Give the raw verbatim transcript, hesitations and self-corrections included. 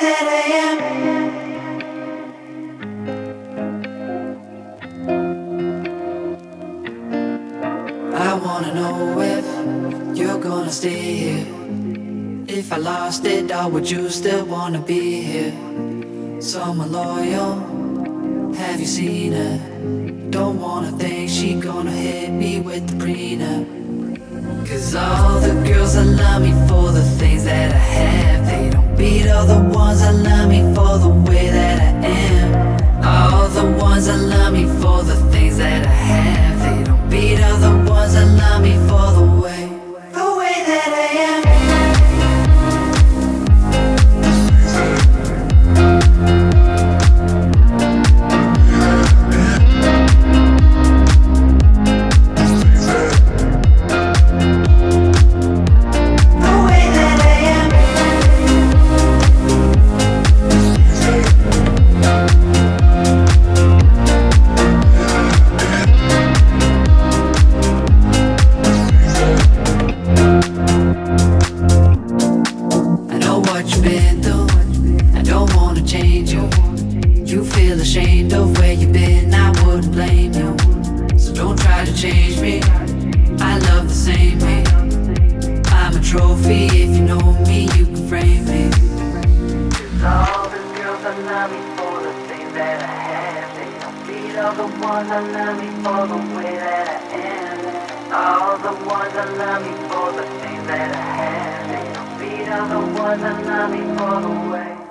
that I am. I wanna know if you're gonna stay here. If I lost it all, would you still wanna be here? Someone loyal, have you seen her? Don't wanna think she gonna hit me with the prenup. Cause all the girls that love me for the things that I have, they don't beat all the ones that love me for the way that I am. All the ones that love me for the things that I have, they don't beat all the ones that love me for the way, the way that I am. You feel ashamed of where you've been, I wouldn't blame you. So don't try to change me, I love the same me. I'm a trophy, if you know me, you can frame me. Cause all the girls that love me for the things that I have, they don't beat all the ones that love me for the way that I am. All the ones that love me for the things that I have, they don't beat all the ones that love me for the way.